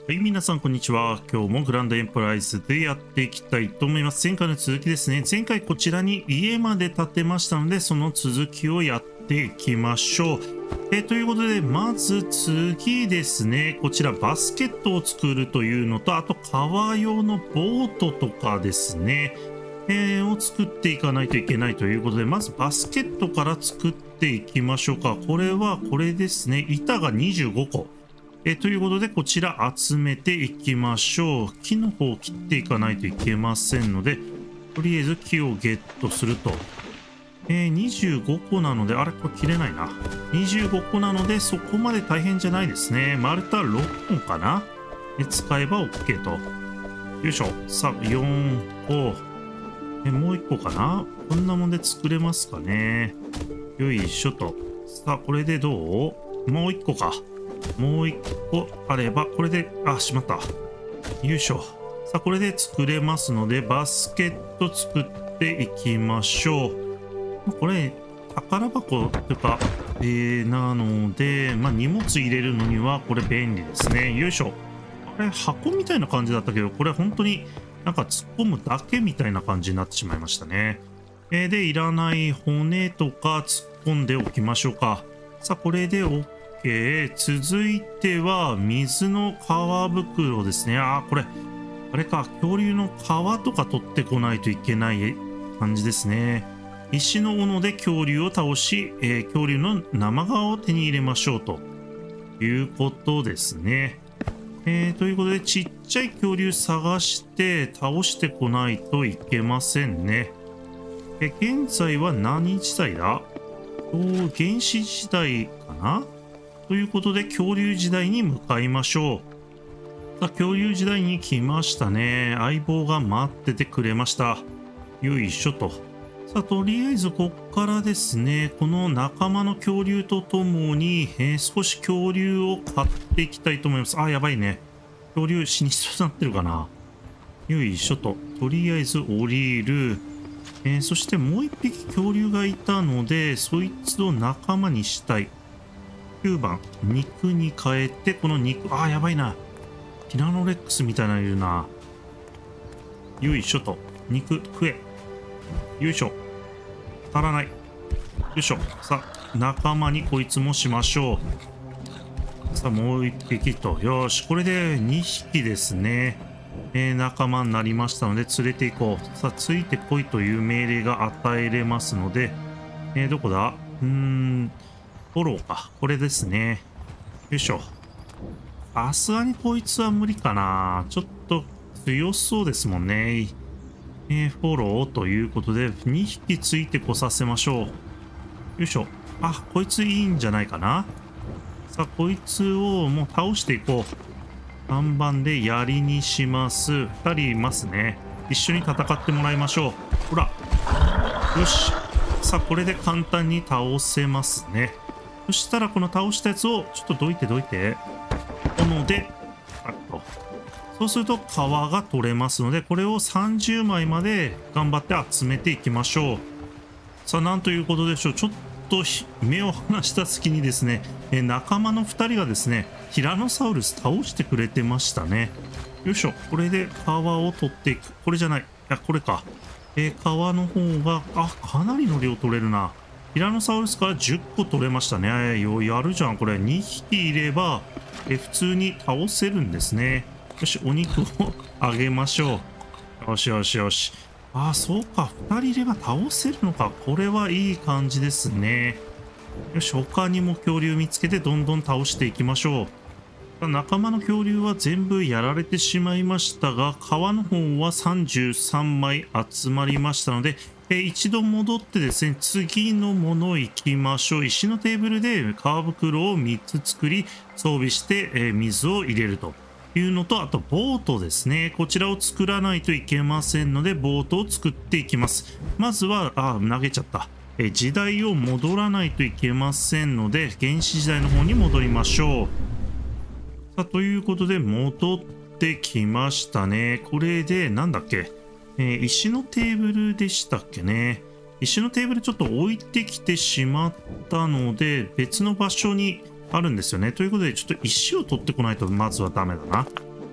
はい、皆さんこんにちは。今日もグランドエンプライズでやっていきたいと思います。前回の続きですね。前回こちらに家まで建てましたので、その続きをやっていきましょう。ということで、まず次ですね。こちらバスケットを作るというのと、あと川用のボートとかですね。を作っていかないといけないということで、まずバスケットから作っていきましょうか。これはこれですね。板が25個。ということで、こちら集めていきましょう。木の方を切っていかないといけませんので、とりあえず木をゲットすると。25個なので、あれこれ切れないな。25個なので、そこまで大変じゃないですね。丸太6本かな。使えば OK と。よいしょ。さあ、4個。もう1個かな。こんなもんで作れますかね。よいしょと。さあ、これでどう？もう1個か。もう1個あれば、これで、しまった。よいしょ。さあ、これで作れますので、バスケット作っていきましょう。これ、宝箱というか、なので、荷物入れるのには、これ便利ですね。よいしょ。これ、箱みたいな感じだったけど、これ本当になんか突っ込むだけみたいな感じになってしまいましたね。で、いらない骨とか突っ込んでおきましょうか。さあ、これで OK。続いては水の皮袋ですね。これあれか、恐竜の皮とか取ってこないといけない感じですね。石の斧で恐竜を倒し、恐竜の生皮を手に入れましょうということですね。ということで、ちっちゃい恐竜探して倒してこないといけませんね。現在は何時代だ？原始時代かな？ということで、恐竜時代に向かいましょう。さあ、恐竜時代に来ましたね。相棒が待っててくれました。よいしょと。さあ、とりあえず、こっからですね、この仲間の恐竜とともに、少し恐竜を買っていきたいと思います。やばいね。恐竜死にそうになってるかな。よいしょと。とりあえず降りる。そしてもう一匹恐竜がいたので、そいつを仲間にしたい。9番、肉に変えて、この肉、やばいな。ティラノレックスみたいなのいるな。よいしょと。肉、食え。よいしょ。足らない。よいしょ。さあ、仲間にこいつもしましょう。さあ、もう一匹と。よし、これで2匹ですね。仲間になりましたので、連れて行こう。さあ、ついてこいという命令が与えれますので、どこだ？フォローか。これですね。よいしょ。さすがにこいつは無理かな。ちょっと強そうですもんね。フォローということで、2匹ついてこさせましょう。よいしょ。こいついいんじゃないかな。さあ、こいつをもう倒していこう。3番で槍にします。2人いますね。一緒に戦ってもらいましょう。ほら。よし。さあ、これで簡単に倒せますね。そしたらこの倒したやつをちょっとどいて。斧でそうすると皮が取れますので、これを30枚まで頑張って集めていきましょう。さあ、なんということでしょう。ちょっと目を離した隙にですね、仲間の2人がですね、ティラノサウルス倒してくれてましたね。よいしょ。これで皮を取っていく。これじゃない。これか。皮の方がかなりの量取れるな。ティラノサウルスから10個取れましたね。やるじゃん。これ2匹いれば、普通に倒せるんですね。よし、お肉をあげましょう。よし。そうか。2人いれば倒せるのか。これはいい感じですね。よし、他にも恐竜見つけてどんどん倒していきましょう。仲間の恐竜は全部やられてしまいましたが、皮の方は33枚集まりましたので、一度戻ってですね、次のもの行きましょう。石のテーブルで皮袋を3つ作り、装備して、水を入れるというのと、あとボートですね。こちらを作らないといけませんので、ボートを作っていきます。まずは、投げちゃった。時代を戻らないといけませんので、原始時代の方に戻りましょう。さあ、ということで、戻ってきましたね。これで、なんだっけ？石のテーブルでしたっけね。石のテーブルちょっと置いてきてしまったので、別の場所にあるんですよね。ということで、ちょっと石を取ってこないとまずはダメだな。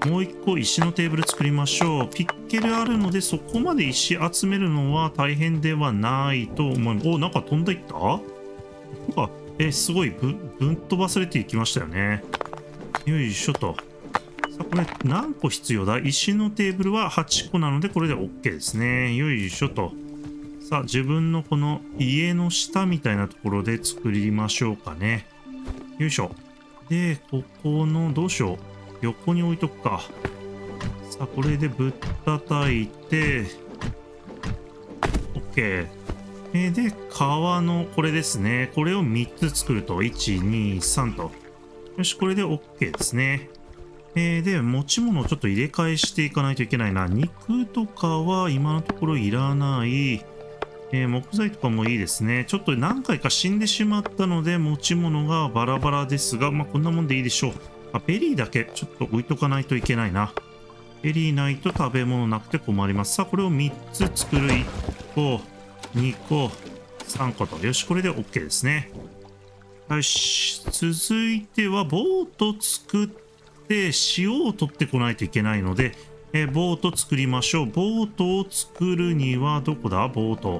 もう一個石のテーブル作りましょう。ピッケルあるので、そこまで石集めるのは大変ではないと思います。お、なんか飛んでいった？なんか、すごいぶん飛ばされていきましたよね。よいしょと。さあ、これ何個必要だ？石のテーブルは8個なので、これで OK ですね。よいしょと。さあ、自分のこの家の下みたいなところで作りましょうかね。よいしょ。で、ここの、どうしよう。横に置いとくか。さあ、これでぶったたいて、OK。で、川の、これですね。これを3つ作ると、1、2、3と。よし、これで OK ですね。で、持ち物をちょっと入れ替えしていかないといけないな。肉とかは今のところいらない。木材とかもいいですね。ちょっと何回か死んでしまったので、持ち物がバラバラですが、まあ、こんなもんでいいでしょう。ベリーだけちょっと置いとかないといけないな。ベリーないと食べ物なくて困ります。さあ、これを3つ作る。1個、2個、3個と。よし、これで OK ですね。よし。続いては、ボート作って、塩を取ってこないといけないので、ボート作りましょう。ボートを作るには、どこだ？ボート。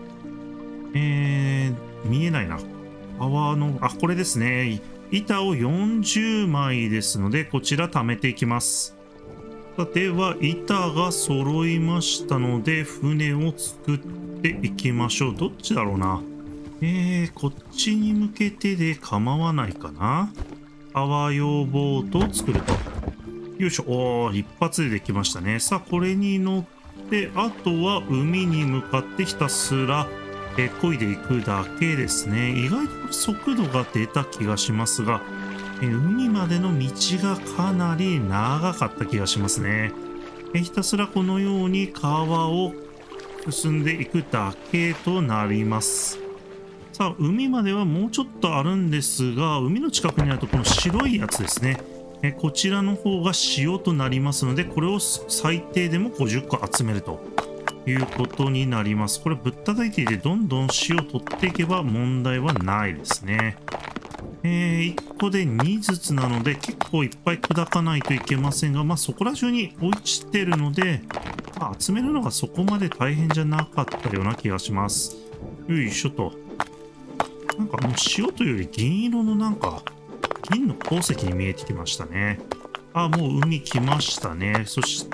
見えないな。川の、あ、これですね。板を40枚ですので、こちら貯めていきます。では、板が揃いましたので、船を作っていきましょう。どっちだろうな。こっちに向けてで構わないかな。川用ボートを作ると。よいしょ。おー、一発でできましたね。さあ、これに乗って、あとは海に向かってひたすら、漕いでいくだけですね。意外と速度が出た気がしますが、海までの道がかなり長かった気がしますね。ひたすらこのように川を進んでいくだけとなります。さあ、海まではもうちょっとあるんですが、海の近くにあるとこの白いやつですね。こちらの方が塩となりますので、これを最低でも50個集めるということになります。これぶったたいていてどんどん塩を取っていけば問題はないですね。1個で2ずつなので結構いっぱい砕かないといけませんが、まあそこら中に落ちてるので、まあ、集めるのがそこまで大変じゃなかったような気がします。よいしょと。なんかもう塩というより銀色のなんか銀の鉱石に見えてきましたね。あ、もう海来ましたね。そして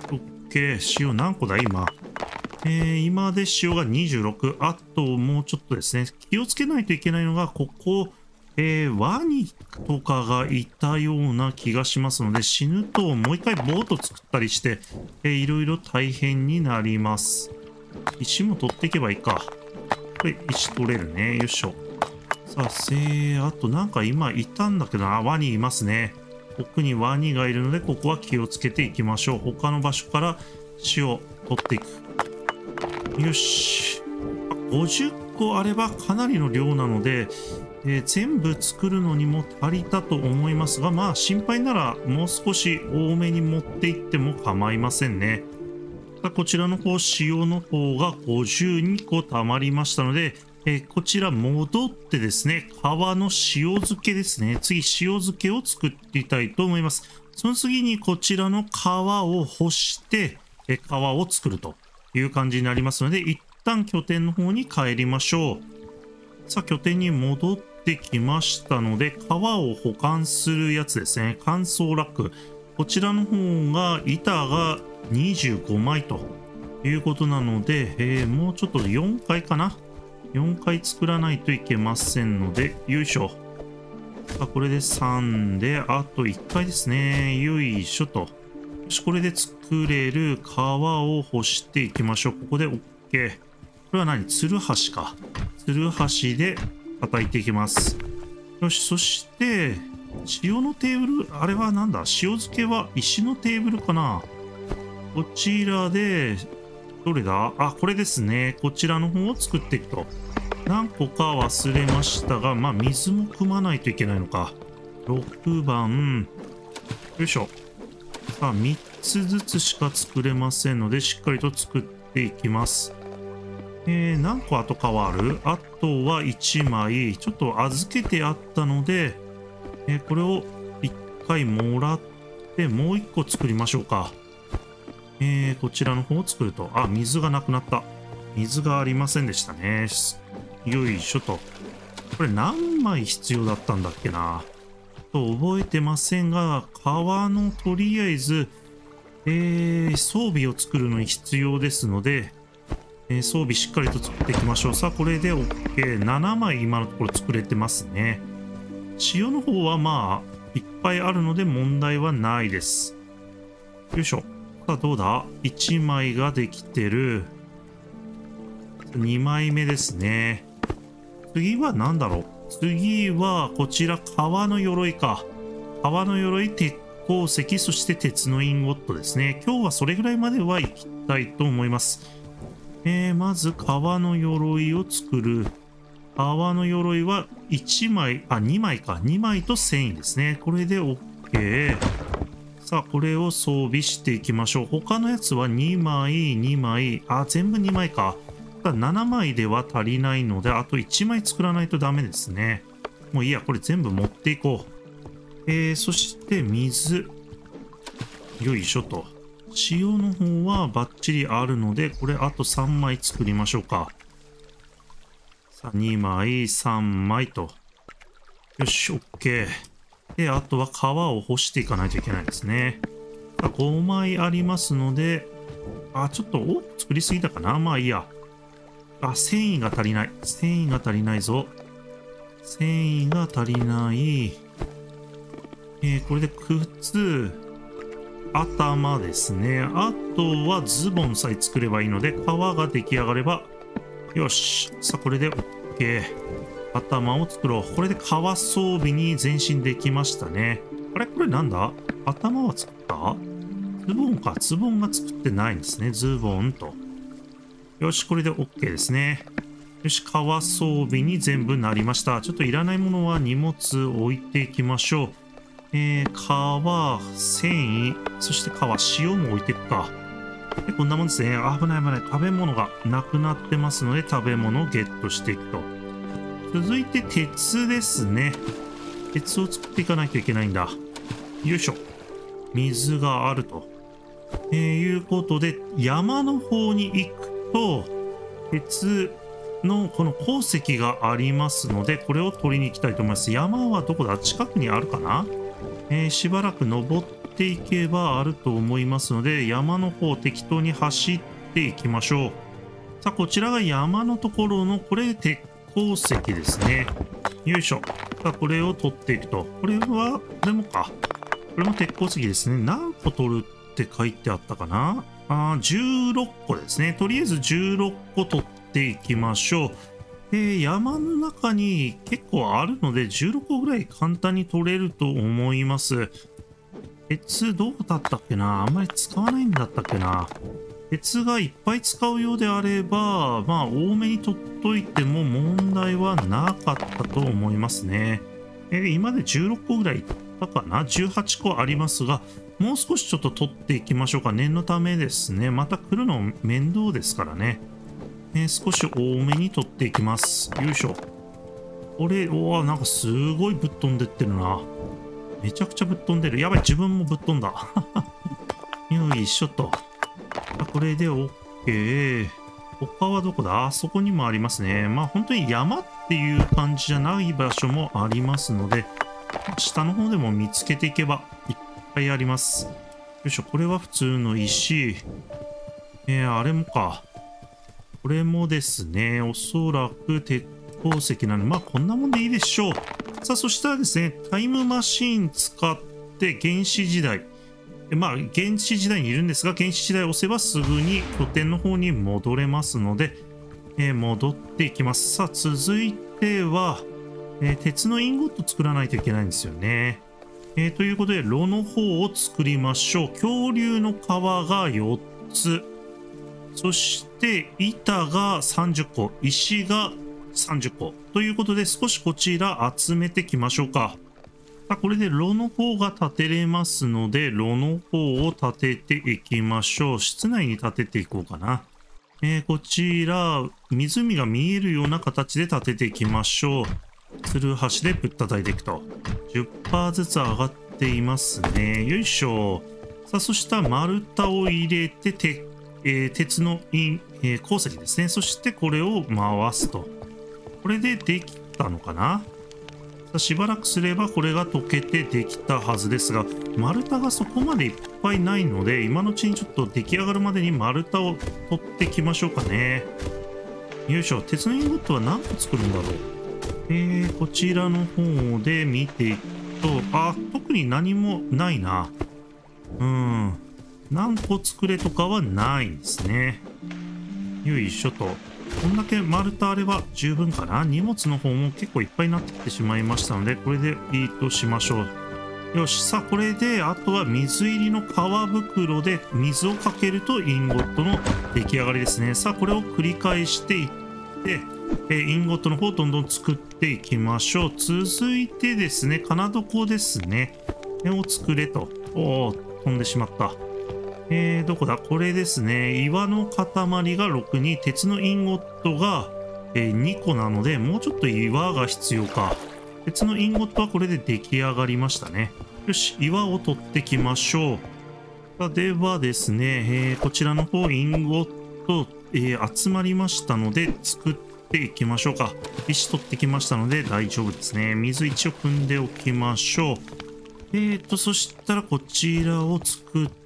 、OK。塩何個だ今。今で塩が26。あともうちょっとですね。気をつけないといけないのが、ここ、ワニとかがいたような気がしますので、死ぬともう一回ボート作ったりして、いろいろ大変になります。石も取っていけばいいか。これ、石取れるね。よいしょ。さあ、あとなんか今いたんだけどな。ワニいますね。奥にワニがいるので、ここは気をつけていきましょう。他の場所から塩を取っていく。よし。50個あればかなりの量なので、全部作るのにも足りたと思いますが、まあ心配ならもう少し多めに持っていっても構いませんね。こちらの方、塩の方が52個溜まりましたので、こちら戻ってですね、皮の塩漬けですね。次、塩漬けを作っていきたいと思います。その次にこちらの皮を干して、皮を作るという感じになりますので、一旦拠点の方に帰りましょう。さあ、拠点に戻ってきましたので、皮を保管するやつですね。乾燥ラック。こちらの方が板が25枚ということなので、もうちょっと4回かな。4回作らないといけませんので、よいしょ。さあ、これで3で、あと1回ですね。よいしょと。よし、これで作れる皮を干していきましょう。ここで OK。これは何？つるはしか。つるはしで叩いていきます。よし、そして、塩のテーブル、あれはなんだ？塩漬けは石のテーブルかな？こちらで、どれだ？あ、これですね。こちらの方を作っていくと。何個か忘れましたが、まあ、水も汲まないといけないのか。6番。よいしょ。さあ、3つずつしか作れませんので、しっかりと作っていきます。何個後変わる？あとは1枚。ちょっと預けてあったので、これを1回もらって、 で、もう1個作りましょうか。こちらの方を作ると。あ、水がなくなった。水がありませんでしたね。よいしょと。これ何枚必要だったんだっけな。と覚えてませんが、川のとりあえず、装備を作るのに必要ですので、装備しっかりと作っていきましょう。さあ、これで OK。7枚今のところ作れてますね。塩の方はまあ、いっぱいあるので問題はないです。よいしょ。さあ、どうだ ?1 枚ができてる。2枚目ですね。次は何だろう。次はこちら革の鎧か。革の鎧、鉄鉱石、そして鉄のインゴットですね。今日はそれぐらいまでは行きたいと思います。まず革の鎧を作る。革の鎧は1枚、2枚か。2枚と繊維ですね。これで OK。さあ、これを装備していきましょう。他のやつは2枚、2枚。全部2枚か。ただ7枚では足りないので、あと1枚作らないとダメですね。もういいや、これ全部持っていこう。そして水。よいしょと。塩の方はバッチリあるので、これあと3枚作りましょうか。さあ、2枚、3枚と。よし、OK。で、あとは皮を干していかないといけないですね。さあ、5枚ありますので、ちょっと多く作りすぎたかな。まあいいや。繊維が足りない。繊維が足りないぞ。繊維が足りない。これで靴、頭ですね。あとはズボンさえ作ればいいので、皮が出来上がれば、よし。さあ、これで OK。頭を作ろう。これで革装備に前進できましたね。あれこれなんだ頭は作ったズボンか。ズボンが作ってないんですね。ズボンと。よし、これで OK ですね。よし、革装備に全部なりました。ちょっといらないものは荷物置いていきましょう。革、繊維、そして革、塩も置いていくか。で、こんなもんですね。危ない危ない。食べ物がなくなってますので、食べ物をゲットしていくと。続いて、鉄ですね。鉄を作っていかないといけないんだ。よいしょ。水があると。いうことで、山の方に行くと、鉄のこの鉱石がありますので、これを取りに行きたいと思います。山はどこだ近くにあるかなしばらく登っていけばあると思いますので、山の方適当に走っていきましょう。さあ、こちらが山のところの、これ鉄鉱石ですね。よいしょ。さあ、これを取っていくと。これは、これもか。これも鉄鉱石ですね。何個取るって書いてあったかな16個ですね。とりあえず16個取っていきましょう。山の中に結構あるので16個ぐらい簡単に取れると思います。鉄どうだったっけなあんまり使わないんだったっけな鉄がいっぱい使うようであれば、まあ多めに取っといても問題はなかったと思いますね。今で16個ぐらいいったかな ?18 個ありますが、もう少しちょっと取っていきましょうか。念のためですね。また来るの面倒ですからね。少し多めに取っていきます。よいしょ。これ、なんかすごいぶっ飛んでってるな。めちゃくちゃぶっ飛んでる。やばい、自分もぶっ飛んだ。よいしょと。これで OK。他はどこだあそこにもありますね。まあ本当に山っていう感じじゃない場所もありますので、下の方でも見つけていけばいっぱいあります。よいしょ、これは普通の石。あれもか。これもですね、おそらく鉄鉱石なので、まあこんなもんでいいでしょう。さあ、そしたらですね、タイムマシーン使って原始時代。まあ原始時代にいるんですが、原始時代を押せばすぐに拠点の方に戻れますので、戻っていきます。さあ、続いては、鉄のインゴット作らないといけないんですよね。ということで、炉の方を作りましょう。恐竜の皮が4つ。そして、板が30個。石が30個。ということで、少しこちら集めてきましょうか。さあ、これで炉の方が建てれますので、炉の方を建てていきましょう。室内に建てていこうかな。こちら、湖が見えるような形で建てていきましょう。つるはしでぶったたいていくと。10% ずつ上がっっていますね。よいしょ。さあ、そしたら丸太を入れて、鉄の鉱石ですね。そしてこれを回すと。これでできたのかな。さあ、しばらくすればこれが溶けてできたはずですが、丸太がそこまでいっぱいないので、今のうちにちょっと出来上がるまでに丸太を取ってきましょうかね。よいしょ。鉄のインゴットは何個作るんだろう。こちらの方で見ていくと、特に何もないな。何個作れとかはないんですね。よいしょと。こんだけ丸太あれば十分かな。荷物の方も結構いっぱいになってきてしまいましたので、これでいいとしましょう。よし。さあ、これで、あとは水入りの革袋で水をかけるとインゴットの出来上がりですね。さあ、これを繰り返していって、インゴットの方をどんどん作っていきましょう。続いてですね、金床ですね。を作れと。飛んでしまった。どこだこれですね。岩の塊が6に、鉄のインゴットが、2個なので、もうちょっと岩が必要か。鉄のインゴットはこれで出来上がりましたね。よし、岩を取ってきましょう。ではですね、こちらの方、インゴット、集まりましたので、作っていきましょうか。石取ってきましたので大丈夫ですね。水一応汲んでおきましょう。そしたらこちらを作って、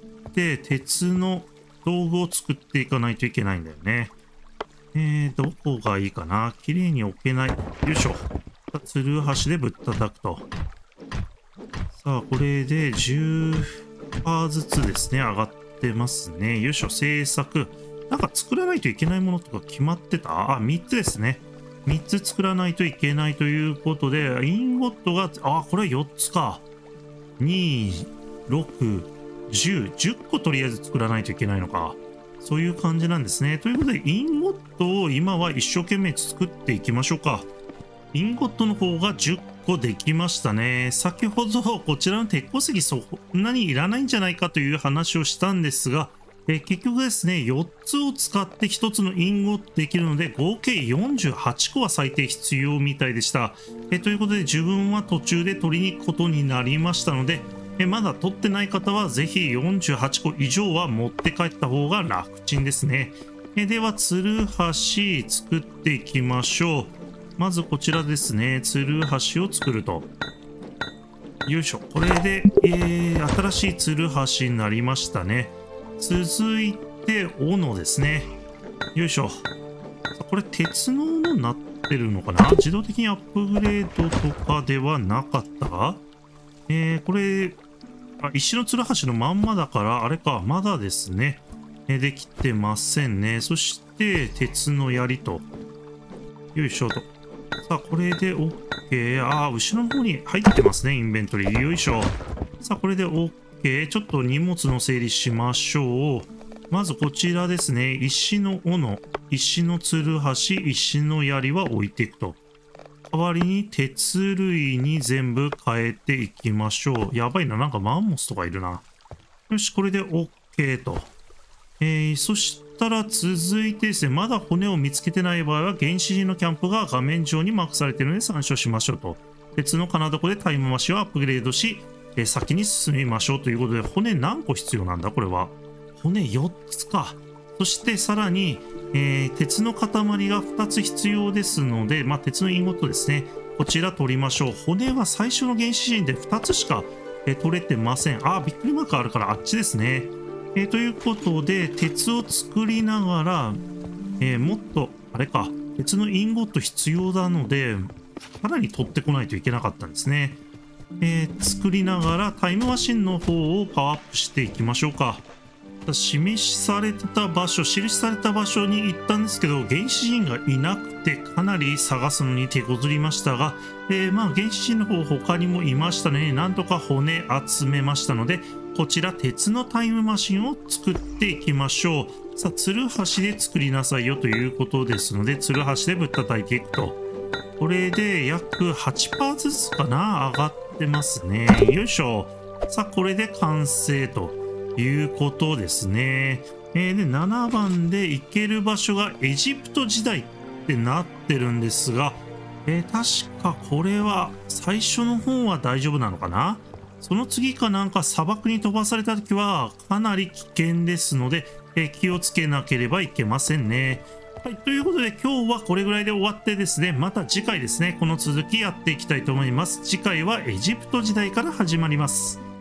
鉄の道具を作っていかないといけないんだよね。どこがいいかな。綺麗に置けない。よいしょ。つるはしでぶったたくと。さあ、これで10%ずつですね、上がってますね。よいしょ、製作。なんか作らないといけないものとか決まってた？3つですね。3つ作らないといけないということで、インゴットが、これは4つか。2、6、10個とりあえず作らないといけないのか。そういう感じなんですね。ということで、インゴットを今は一生懸命作っていきましょうか。インゴットの方が10個できましたね。先ほどこちらの鉄鉱石そんなにいらないんじゃないかという話をしたんですが、結局ですね、4つを使って1つのインゴットできるので、合計48個は最低必要みたいでした。ということで、自分は途中で取りに行くことになりましたので、まだ取ってない方はぜひ48個以上は持って帰った方が楽ちんですね。では、つるはし作っていきましょう。まずこちらですね、つるはしを作ると。よいしょ。これで、新しいつるはしになりましたね。続いて、斧ですね。よいしょ。これ、鉄の斧になってるのかな？自動的にアップグレードとかではなかったか？これ、石のつるはしのまんまだから、あれか、まだですね。できてませんね。そして、鉄の槍と。よいしょと。さあ、これで OK。後ろの方に入ってますね、インベントリー。よいしょ。さあ、これで OK。ちょっと荷物の整理しましょう。まずこちらですね。石の斧、石のつるはし、石の槍は置いていくと。代わりに鉄類に全部変えていきましょう。やばいな。なんかマンモスとかいるな。よし、これで OK と。そしたら続いてですね、まだ骨を見つけてない場合は、原始人のキャンプが画面上にマークされているので参照しましょうと。鉄の金床でタイムマシンをアップグレードし、先に進みましょうということで、骨何個必要なんだこれは。骨4つか。そしてさらに、鉄の塊が2つ必要ですので、鉄のインゴットですね。こちら取りましょう。骨は最初の原始人で2つしか、取れてません。びっくりマークあるからあっちですね。ということで、鉄を作りながら、もっと、あれか、鉄のインゴット必要なので、さらに取ってこないといけなかったんですね。作りながらタイムマシンの方をパワーアップしていきましょうか。示された場所、印された場所に行ったんですけど、原始人がいなくてかなり探すのに手こずりましたが、原始人の方他にもいましたね。なんとか骨集めましたので、こちら鉄のタイムマシンを作っていきましょう。さあ、つるはしで作りなさいよということですので、つるはしでぶったたいていくと。これで約 8% ずつかな上がってますね。よいしょ。さあ、これで完成ということですね。で、7番で行ける場所がエジプト時代ってなってるんですが、確かこれは最初の方は大丈夫なのかな？ その次かなんか砂漠に飛ばされた時はかなり危険ですので、気をつけなければいけませんね。はい、ということで今日はこれぐらいで終わってですね、また次回ですね、この続きやっていきたいと思います。次回はエジプト時代から始まります。